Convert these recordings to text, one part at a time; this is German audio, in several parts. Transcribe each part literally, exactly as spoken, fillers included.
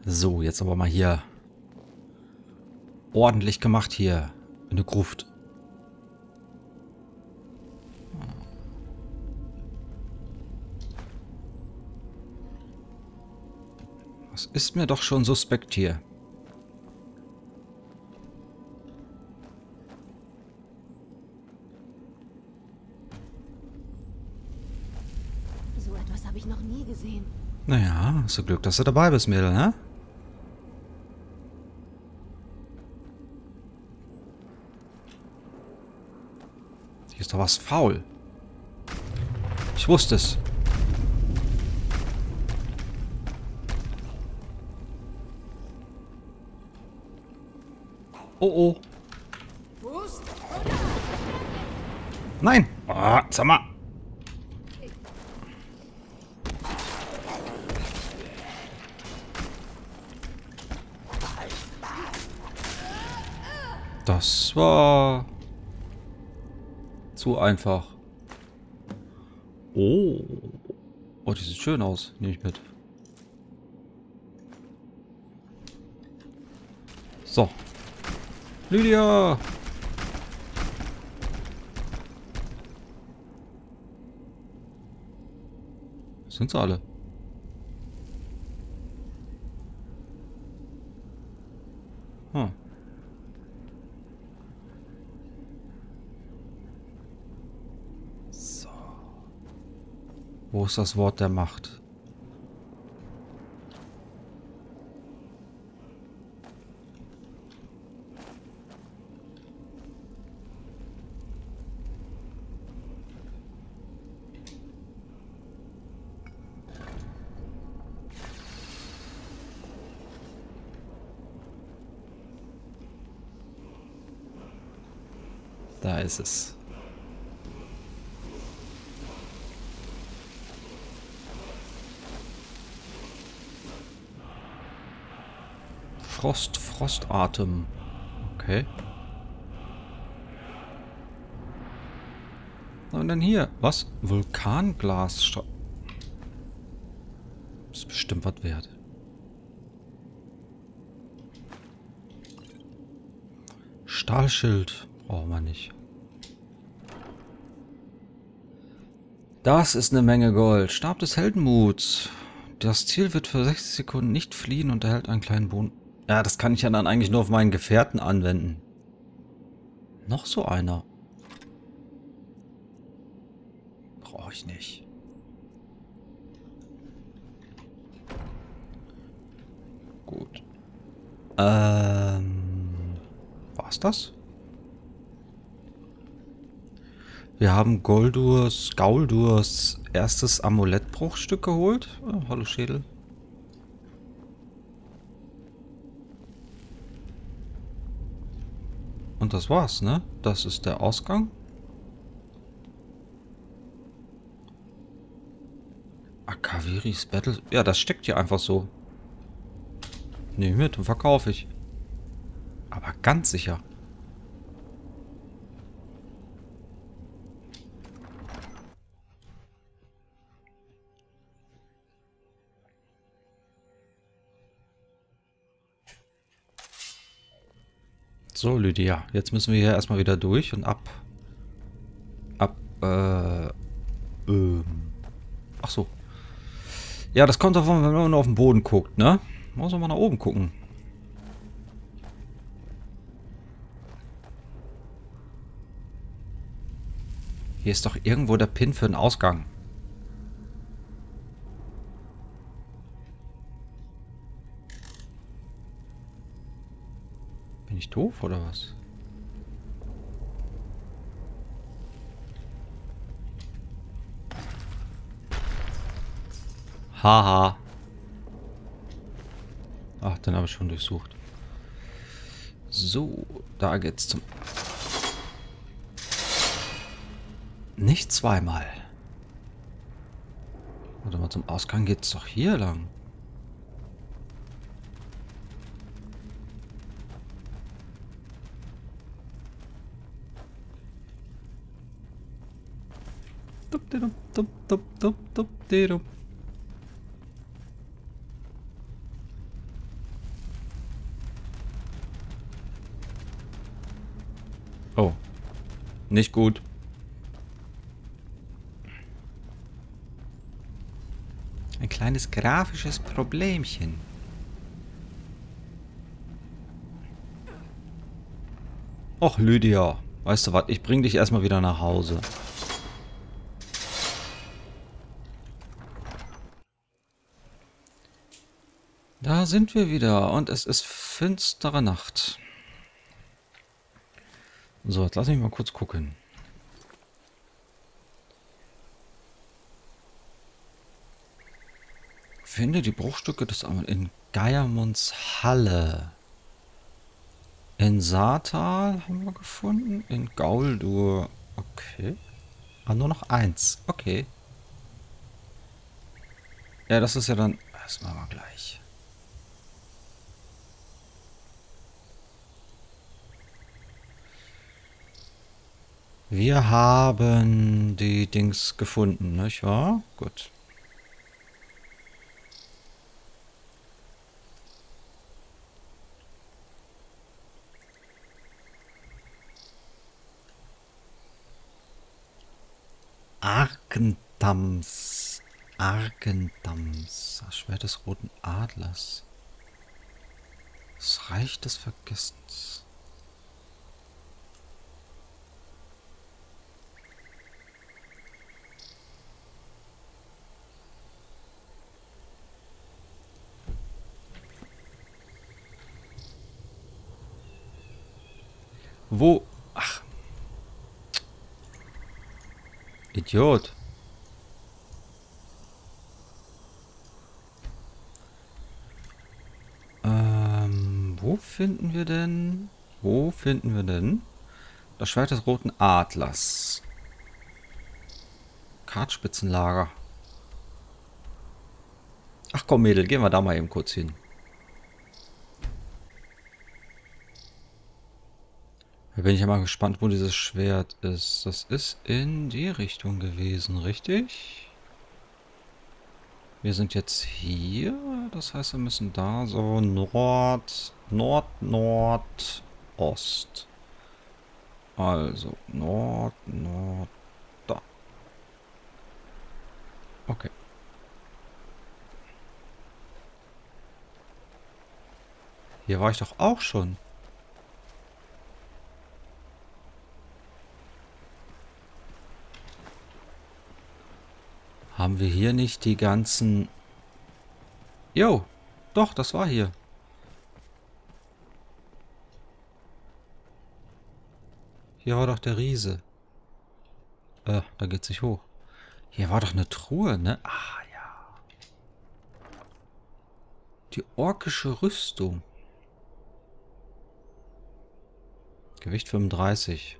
So, jetzt aber mal hier ordentlich gemacht hier in der Gruft. Das ist mir doch schon suspekt hier. So etwas habe ich noch nie gesehen. Naja, hast du Glück, dass du dabei bist, Mädel, ne? Hier ist doch was faul. Ich wusste es. Oh oh. Nein! Ah, sag mal. Das war zu einfach. Oh. Oh, die sieht schön aus. Nehme ich mit. So. Lydia! Sind sie alle? Hm. So. Wo ist das Wort der Macht? Da ist es. Frost, Frostatem. Okay. Und dann hier. Was? Vulkanglas. Ist bestimmt was wert. Stahlschild. Brauchen wir nicht. Das ist eine Menge Gold. Stab des Heldenmuts. Das Ziel wird für sechzig Sekunden nicht fliehen und erhält einen kleinen Bonus. Ja, das kann ich ja dann eigentlich nur auf meinen Gefährten anwenden. Noch so einer. Brauche ich nicht. Gut. Ähm. War's das? Wir haben Goldurs, Gauldurs erstes Amulettbruchstück geholt. Oh, hallo Schädel. Und das war's, ne? Das ist der Ausgang. Akaviris Battle. Ja, das steckt hier einfach so. Nehme mit und verkaufe ich. Aber ganz sicher. So, Lydia. Jetzt müssen wir hier erstmal wieder durch und ab. Ab. Äh. Ähm. Ach so. Ja, das kommt davon, wenn man nur auf den Boden guckt, ne? Muss man mal nach oben gucken. Hier ist doch irgendwo der Pin für den Ausgang. Bin ich doof oder was? Haha. Ach, den habe ich schon durchsucht. So, da geht's zum... Nicht zweimal. Warte mal, zum Ausgang geht's doch hier lang. Oh. Nicht gut. Ein kleines grafisches Problemchen. Och, Lydia. Weißt du was? Ich bring dich erstmal wieder nach Hause. Da sind wir wieder und es ist finstere Nacht. So, jetzt lass mich mal kurz gucken. Finde die Bruchstücke des Amon in Geiermunds Halle. In Saartal haben wir gefunden. In Gauldur. Okay. Ah, nur noch eins. Okay. Ja, das ist ja dann... Das machen wir gleich. Wir haben die Dings gefunden, nicht wahr? Gut. Arkendams. Arkendams. Das Schwert des Roten Adlers. Das Reich des Vergessens. Wo? Ach. Idiot. Ähm, wo finden wir denn? Wo finden wir denn? Das Schwert des Roten Adlers. Kartspitzenlager. Ach komm, Mädel, gehen wir da mal eben kurz hin. Da bin ich ja mal gespannt, wo dieses Schwert ist. Das ist in die Richtung gewesen, richtig? Wir sind jetzt hier. Das heißt, wir müssen da so Nord, Nord, Nord, Ost. Also Nord, Nord, da. Okay. Hier war ich doch auch schon. Haben wir hier nicht die ganzen... Jo, doch, das war hier. Hier war doch der Riese. Äh, da geht's nicht hoch. Hier war doch eine Truhe, ne? Ah, ja. Die orkische Rüstung. Gewicht fünfunddreißig.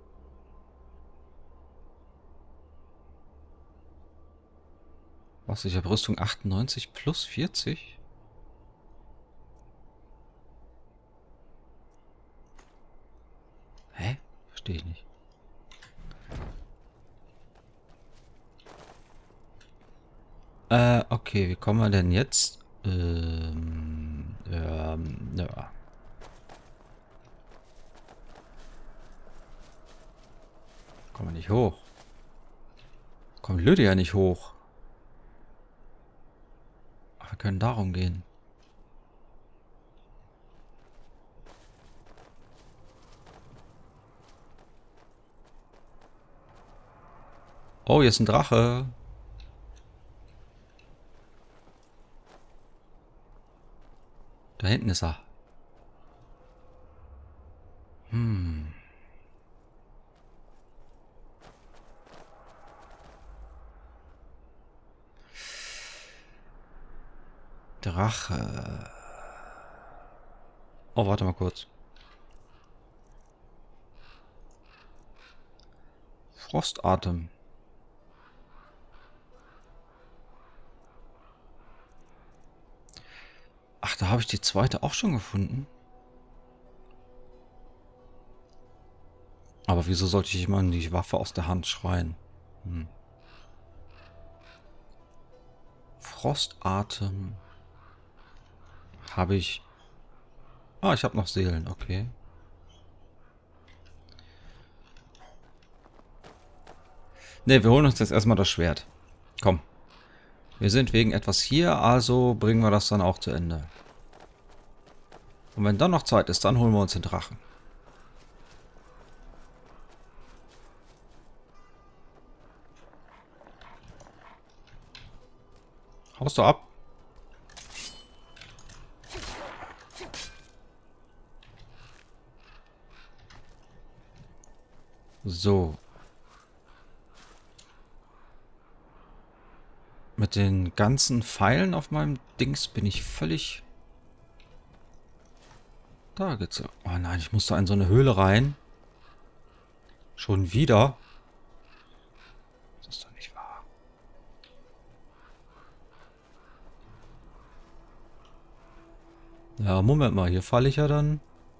Was? Ich habe Rüstung achtundneunzig plus vierzig? Hä? Verstehe ich nicht. Äh, okay, wie kommen wir denn jetzt? Ähm, ähm, ja. Kommen wir nicht hoch. Kommt Lydia nicht hoch. Ach, wir können darum gehen. Oh, hier ist ein Drache. Da hinten ist er. Hm. Drache. Oh, warte mal kurz. Frostatem. Ach, da habe ich die zweite auch schon gefunden. Aber wieso sollte ich mal die Waffe aus der Hand schreien? Hm. Frostatem. Habe ich... Ah, ich habe noch Seelen, okay. Ne, wir holen uns jetzt erstmal das Schwert. Komm. Wir sind wegen etwas hier, also bringen wir das dann auch zu Ende. Und wenn dann noch Zeit ist, dann holen wir uns den Drachen. Haust du ab? So. Mit den ganzen Pfeilen auf meinem Dings bin ich völlig... Da geht's ja. Oh nein, ich muss da in so eine Höhle rein. Schon wieder? Das ist doch nicht wahr. Ja, Moment mal, hier falle ich ja dann.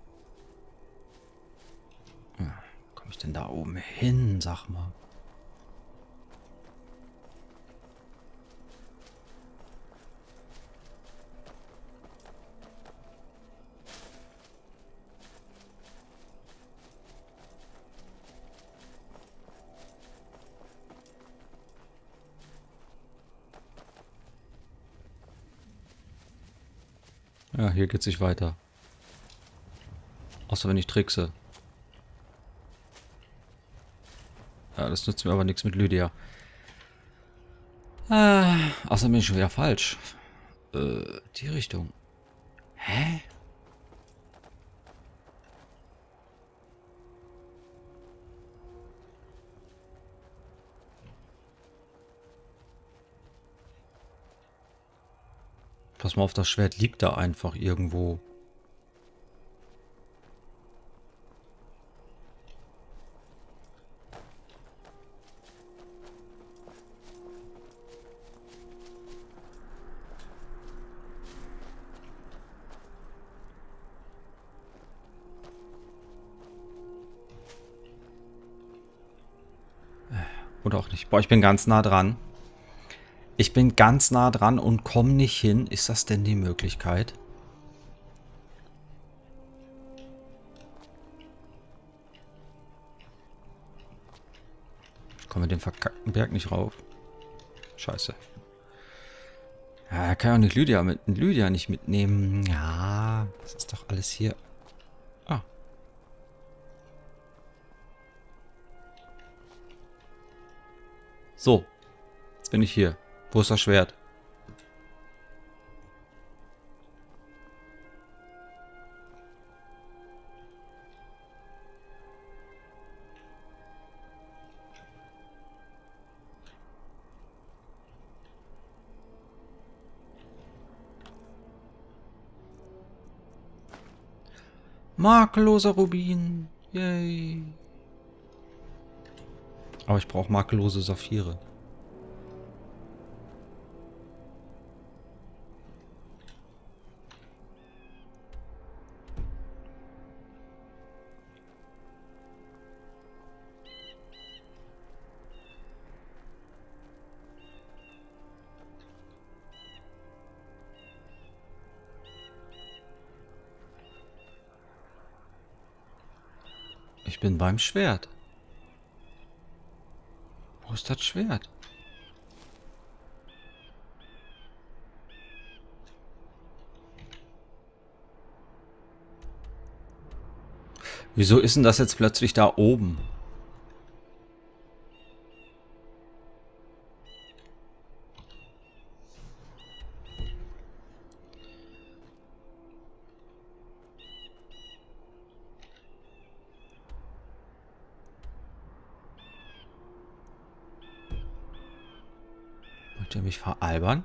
Ja, wie komme ich denn da oben hin, sag mal. Ja, hier geht's nicht weiter. Außer wenn ich trickse. Ja, das nützt mir aber nichts mit Lydia. Ah, außerdem bin ich schon wieder falsch. Äh, die Richtung. Hä? Pass mal auf, das Schwert liegt da einfach irgendwo. Oder auch nicht. Boah, ich bin ganz nah dran. Ich bin ganz nah dran und komme nicht hin. Ist das denn die Möglichkeit? Ich komme mit dem verkackten Berg nicht rauf. Scheiße. Ja, er kann ja auch nicht Lydia, mit, Lydia nicht mitnehmen. Ja, das ist doch alles hier. Ah. So. Jetzt bin ich hier. Wo ist das Schwert? Makelloser Rubin. Yay. Aber ich brauche makellose Saphire. Ich bin beim Schwert. Wo ist das Schwert? Wieso ist denn das jetzt plötzlich da oben? Wollt ihr mich veralbern?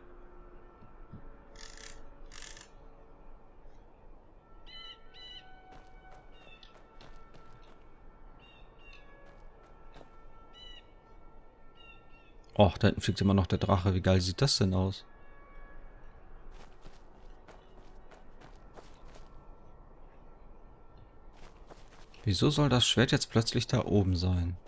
Och, da hinten fliegt immer noch der Drache. Wie geil sieht das denn aus? Wieso soll das Schwert jetzt plötzlich da oben sein?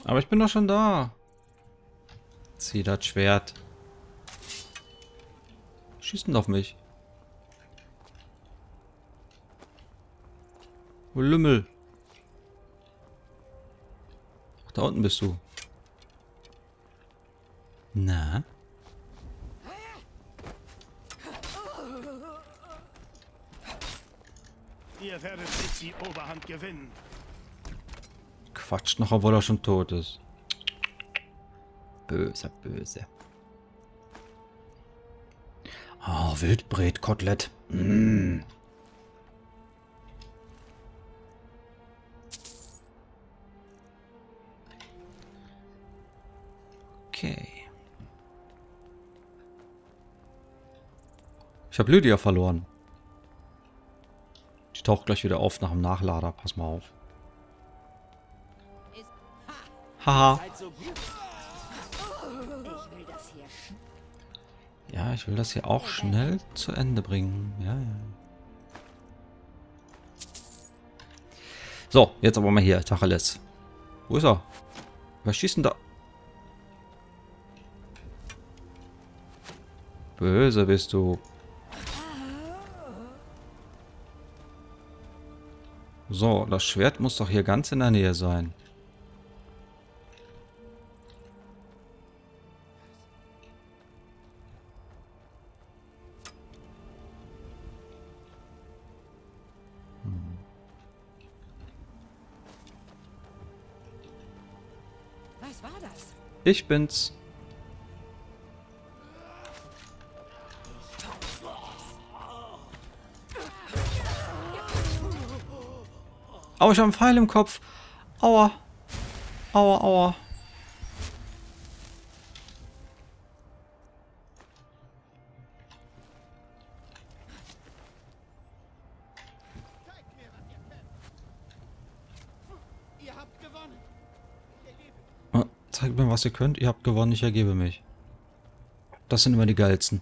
Aber ich bin doch schon da. Zieh das Schwert. Schießen auf mich. Wo Lümmel? Ach, da unten bist du. Na? Ihr werdet nicht die Oberhand gewinnen. Quatscht noch, obwohl er schon tot ist. Böse, böse. Oh, Wildbretkotelett. Mm. Okay. Ich habe Lydia verloren. Die taucht gleich wieder auf nach dem Nachlader. Pass mal auf. Haha. Ja, ich will das hier auch schnell zu Ende bringen. Ja, ja. So, jetzt aber mal hier. Tacheles. Wo ist er? Wer schießt denn da? Böse bist du. So, das Schwert muss doch hier ganz in der Nähe sein. Hm. Was war das? Ich bin's. Aua, ich habe einen Pfeil im Kopf. Aua. Aua, aua. Ihr habt gewonnen. Ah, zeigt mir, was ihr könnt. Ihr habt gewonnen, ich ergebe mich. Das sind immer die geilsten.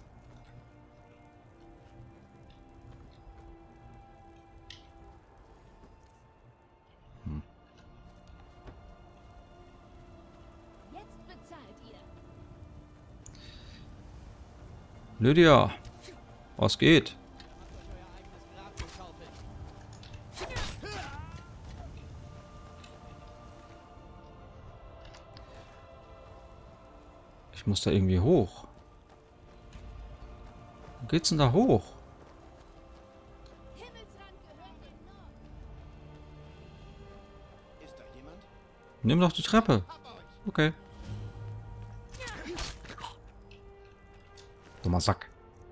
Lydia, was geht? Ich muss da irgendwie hoch. Wo geht's denn da hoch? Ist da jemand? Nimm doch die Treppe. Okay. Dummer Sack.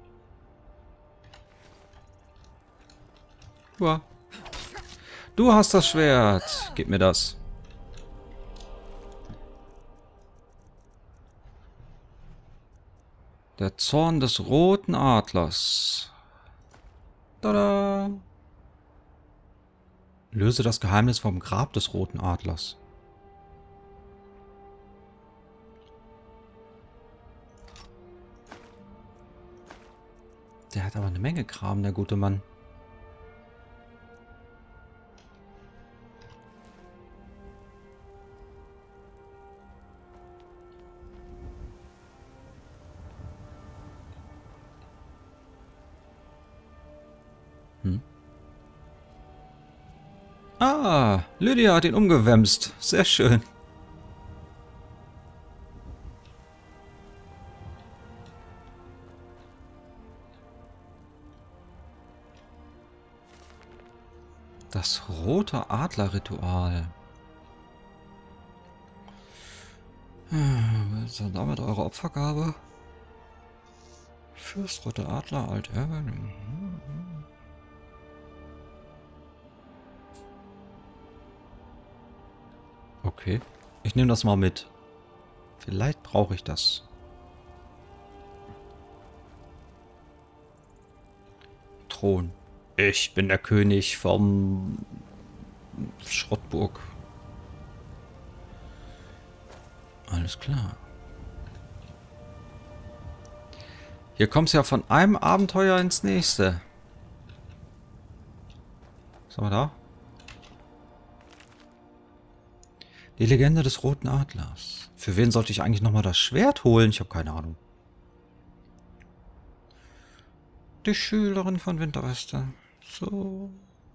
Ja. Du hast das Schwert. Gib mir das. Der Zorn des roten Adlers. Tada! Löse das Geheimnis vom Grab des roten Adlers. Der hat aber eine Menge Kram, der gute Mann. Hm. Ah, Lydia hat ihn umgewämst. Sehr schön. Das rote Adler-Ritual. Was ist denn damit eure Opfergabe? Fürst rote Adler, Alt Erwin. Okay, ich nehme das mal mit. Vielleicht brauche ich das. Thron. Ich bin der König vom Schrottburg. Alles klar. Hier kommst du ja von einem Abenteuer ins nächste. Was haben wir da? Die Legende des Roten Adlers. Für wen sollte ich eigentlich nochmal das Schwert holen? Ich habe keine Ahnung. Die Schülerin von Winterweste. So.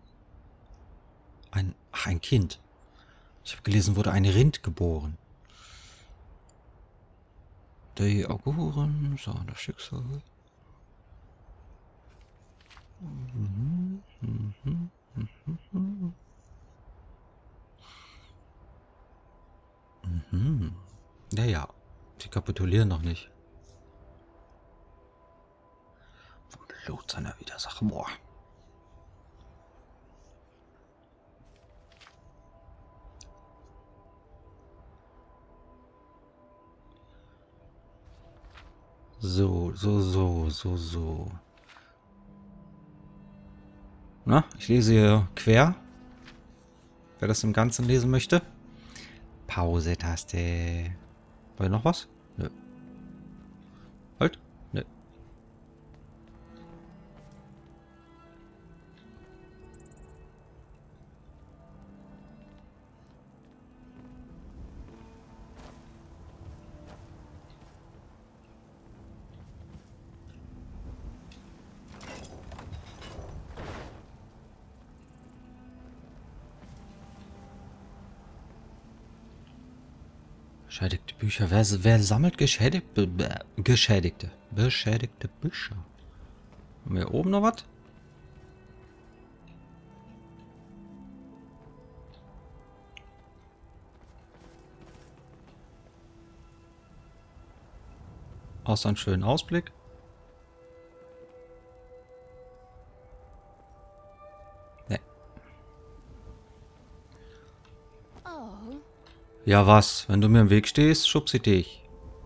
Ein, ach, ein Kind. Ich habe gelesen, wurde ein Rind geboren. Die Auguren, so, das Schicksal. Mhm, mhm, mhm, mhm. Mhm. Ja, ja. Die kapitulieren noch nicht. Vom Blut seiner Widersacher. Boah. So, so, so, so, so. Na, ich lese hier quer. Wer das im Ganzen lesen möchte. Pause-Taste. War hier noch was? Nö. Halt? Nö. Beschädigte Bücher. Wer, wer sammelt geschädigte, be, geschädigte, beschädigte Bücher? Haben wir hier oben noch was? Außer einen schönen Ausblick. Nee. Oh, Ja, was? Wenn du mir im Weg stehst, schubse ich dich.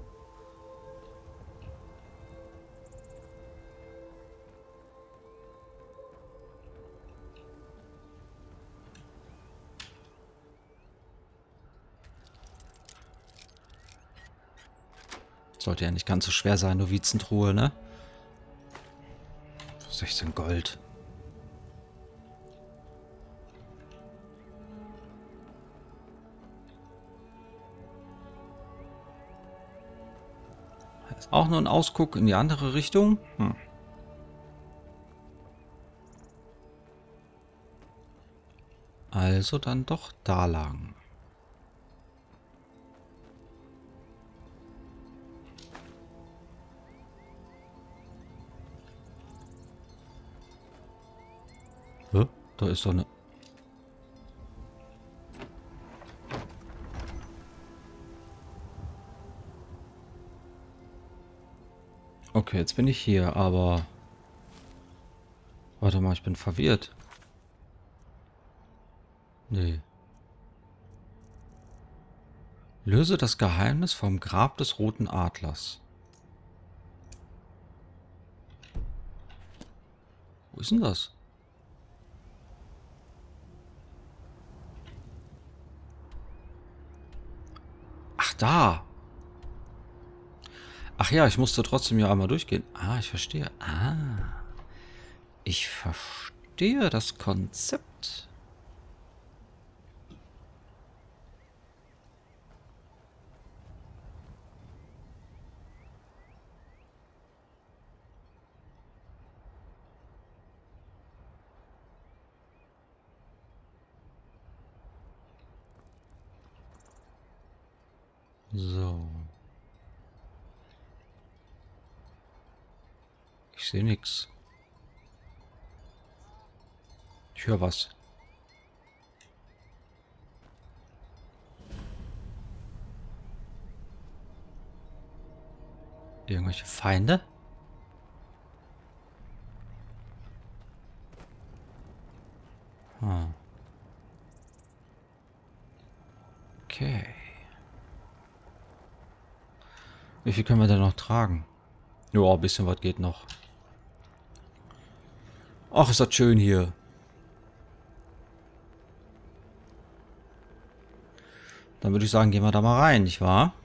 Sollte ja nicht ganz so schwer sein, Novizentruhe, ne? sechzehn Gold. Ist auch nur ein Ausguck in die andere Richtung. Hm. Also dann doch da lang. Hä? Da ist doch eine... Okay, jetzt bin ich hier, aber... Warte mal, ich bin verwirrt. Nee. Löse das Geheimnis vom Grab des Roten Adlers. Wo ist denn das? Ach, da. Ach ja, ich musste trotzdem ja einmal durchgehen. Ah, ich verstehe. Ah. Ich verstehe das Konzept. So. Ich sehe nichts. Ich höre was. Irgendwelche Feinde? Hm. Okay. Wie viel können wir denn noch tragen? Ja, ein bisschen was geht noch. Ach, ist das schön hier. Dann würde ich sagen, gehen wir da mal rein, nicht wahr?